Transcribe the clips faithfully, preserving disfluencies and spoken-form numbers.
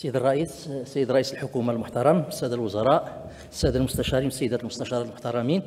سيد الرئيس، سيد رئيس الحكومة المحترم، السادة الوزراء، السادة المستشارين، السيدات المستشارات المحترمين،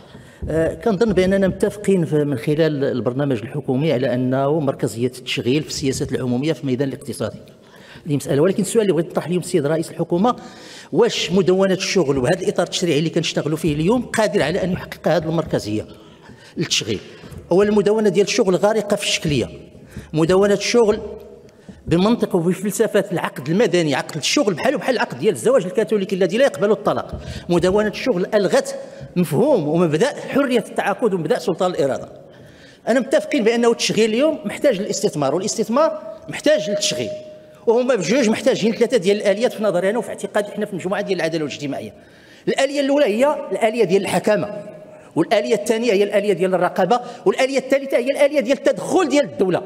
كنظن بأننا متفقين من خلال البرنامج الحكومي على أنه مركزية التشغيل في السياسات العمومية في الميدان الاقتصادي. هذه مسألة، ولكن السؤال اللي بغيت نطرح اليوم السيد رئيس الحكومة، واش مدونة الشغل وهذا الإطار التشريعي اللي كنشتغلوا فيه اليوم قادر على أن يحقق هذه المركزية للتشغيل؟ أولا، المدونة ديال الشغل غارقة في الشكلية. مدونة الشغل بمنطق وبفلسفه العقد المدني، عقد الشغل بحاله بحال العقد ديال الزواج الكاثوليكي الذي لا يقبل الطلاق. مدونه الشغل الغت مفهوم ومبدا حريه التعاقد ومبدا سلطان الاراده. انا متفقين بانه التشغيل اليوم محتاج للاستثمار، والاستثمار محتاج للتشغيل، وهما بجوج محتاجين ثلاثه ديال الاليات في نظري انا وفي اعتقادي احنا في مجموعه ديال العداله والاجتماعيه. الاليه الاولى هي الاليه ديال الحكامه، والاليه الثانيه هي الاليه ديال الرقابه، والاليه الثالثه هي الاليه ديال التدخل ديال الدوله.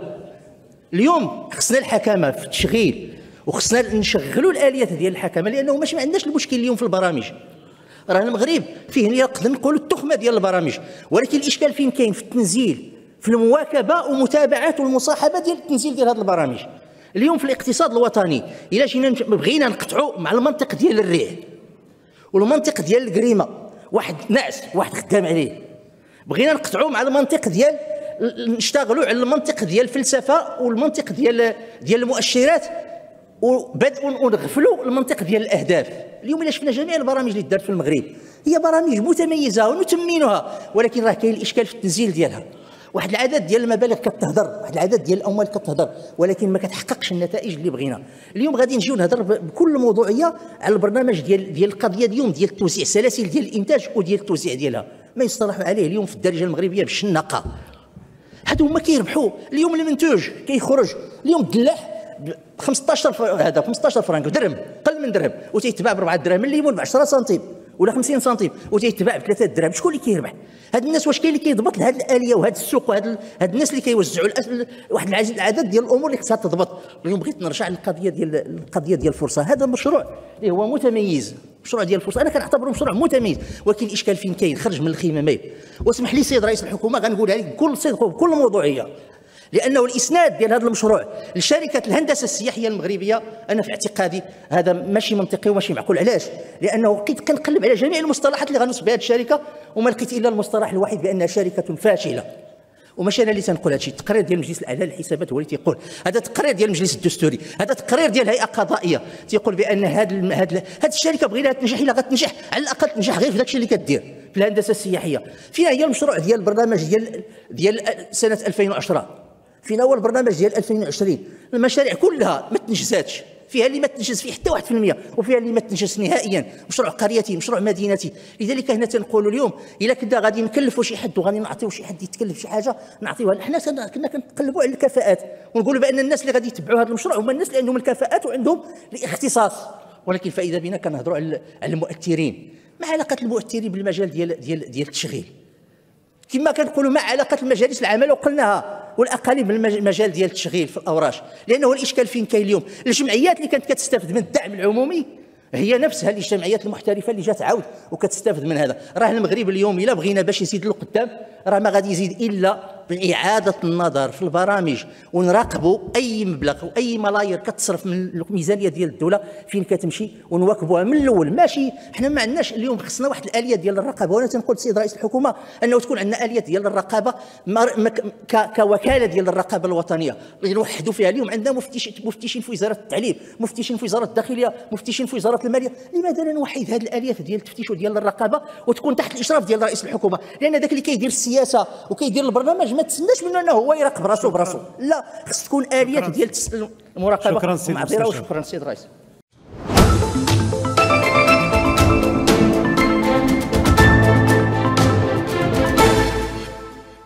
اليوم خصنا الحكامه في التشغيل، وخصنا نشغلوا الاليات ديال الحكامه، لانه ماشي ما عندناش المشكل اليوم في البرامج. راه المغرب فيه نقدر نقولوا التخمه ديال البرامج، ولكن الاشكال فين كاين؟ في التنزيل، في المواكبه ومتابعه والمصاحبه ديال التنزيل ديال هذه البرامج. اليوم في الاقتصاد الوطني الا جينا بغينا نقطعوا مع المنطق ديال الريع والمنطق ديال الكريمه، واحد ناعس واحد خدام عليه، بغينا نقطعوا مع المنطق ديال نشتغلوا على المنطق ديال الفلسفه والمنطق ديال ديال المؤشرات، وبدأوا ونغفلوا المنطق ديال الاهداف. اليوم الا شفنا جميع البرامج اللي دارت في المغرب هي برامج متميزه ونثمنها، ولكن راه كاين الاشكال في التنزيل ديالها. واحد العدد ديال المبالغ كتهضر، واحد العدد ديال الاموال كتهضر، ولكن ما كتحققش النتائج اللي بغينا. اليوم غادي نجيو نهضر بكل موضوعيه على البرنامج ديال ديال القضيه اليوم ديال توزيع السلاسل ديال الانتاج وديال التوزيع ديالها، ما يصطلح عليه اليوم في الدارجه المغربيه بالشنقه. هادو هما كيربحوا. اليوم المنتوج كيخرج اليوم الدلاح ب خمسطاش هذا خمسطاش فرنك درهم، قل من درهم، وتيتباع ب أربعة دراهم، الليمون ب عشرة سنتيم ولا خمسين سنتيم وتيتباع ب ثلاثة دراهم. شكون اللي كيربح؟ هاد الناس واش كاين اللي كيضبط هاد الاليه وهاد السوق وهاد هاد الناس اللي كيوزعوا واحد العدد ديال الامور اللي خصها تضبط؟ اليوم بغيت نرجع للقضيه ديال القضيه ديال الفرصه. هذا مشروع اللي هو متميز، مشروع ديال الفرصه انا كنعتبره مشروع متميز، ولكن الاشكال فين كاين؟ خرج من الخيمه مايل. واسمح لي سيد رئيس الحكومه غنقولها لك بكل صدق وبكل موضوعيه، لانه الاسناد ديال هذا المشروع لشركه الهندسه السياحيه المغربيه انا في اعتقادي هذا ماشي منطقي وماشي معقول. علاش؟ لانه لقيت كنقلب على جميع المصطلحات اللي غنوصف بها هذه الشركه وما لقيت الا المصطلح الوحيد بانها شركه فاشله. وماشي انا اللي تنقول هذا الشيء، التقرير ديال مجلس الاعلى للحسابات هو اللي تيقول هذا، تقرير ديال المجلس الدستوري، هذا تقرير ديال هيئه قضائيه تيقول بان هذه هذه الشركه بغينا تنجح، الا غتنجح على الاقل تنجح غير في داك الشيء اللي كدير في الهندسه السياحيه. فينا هي المشروع ديال البرنامج ديال ديال سنه ألفين وعشرة، فينا هو البرنامج ديال ألفين وعشرين. المشاريع كلها ما تنجزاتش، فيها اللي ما تنجز فيه حتى واحد في المية، وفيها اللي ما تنجز نهائيا. مشروع قريتي، مشروع مدينتي. لذلك هنا تنقولوا اليوم الا كنا غادي نكلفوا شي حد وغادي نعطيو شي حد يتكلف شي حاجه نعطيوها. حنا كنا كنقلبوا على الكفاءات ونقولوا بان الناس اللي غادي يتبعوا هذا المشروع هما الناس اللي عندهم الكفاءات وعندهم الاختصاص. ولكن فاذا بنا كنهضروا على المؤثرين. ما علاقه المؤثرين بالمجال ديال ديال ديال التشغيل؟ كما كنقولوا ما علاقه المجالس العمل وقلناها والاقاليم بالمجال ديال التشغيل في الاوراش؟ لانه الاشكال فين كاين اليوم؟ الجمعيات اللي كانت كتستافد من الدعم العمومي هي نفسها الجمعيات المحترفه اللي جات عاود وكتستافد من هذا. راه المغرب اليوم الا بغينا باش يزيد لقدام راه ما غادي يزيد الا باعاده النظر في البرامج، ونراقبوا اي مبلغ واي ملايير كتصرف من الميزانيه ديال الدوله فين كتمشي ونواكبوها من الاول. ماشي حنا ما عندناش اليوم، خصنا واحد الاليه ديال الرقابه. وانا تنقول السيد رئيس الحكومه انه تكون عندنا اليه ديال الرقابه كوكاله ديال الرقابه الوطنيه نوحدوا فيها. اليوم عندنا مفتشين في وزاره التعليم، مفتشين في وزاره الداخليه، مفتشين في وزاره الماليه. لماذا لا نوحد هذه الاليات ديال التفتيش وديال الرقابه وتكون تحت الاشراف ديال رئيس الحكومه؟ لان ذاك اللي كيدير السياسه وكيدير البرنامج ما تسناش منه انه هو يراقب راسو براسو، لا، خص تكون اليات ديال المراقبه. شكرا سيدي. شكرا سيد الرئيس.